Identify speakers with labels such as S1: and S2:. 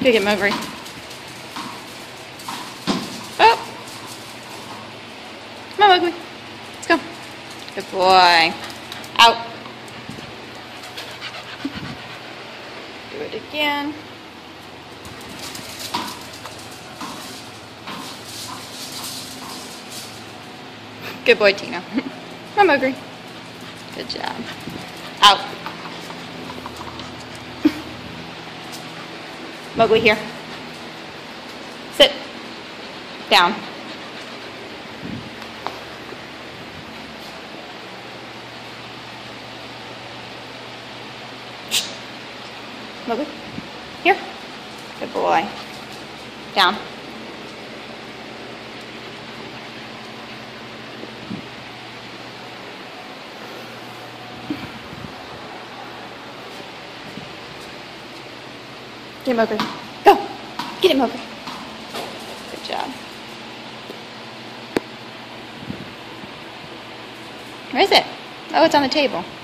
S1: Go get Mowgli. Oh! Come on, Mowgli. Let's go. Good boy. Out. Do it again. Good boy, Tina. Come on, Mowgli. Good job. Out. Mowgli, here. Sit. Down. Mowgli, here. Good boy. Down. Get Mowgli. Go. Get it, Mowgli. Good job. Where is it? Oh, it's on the table.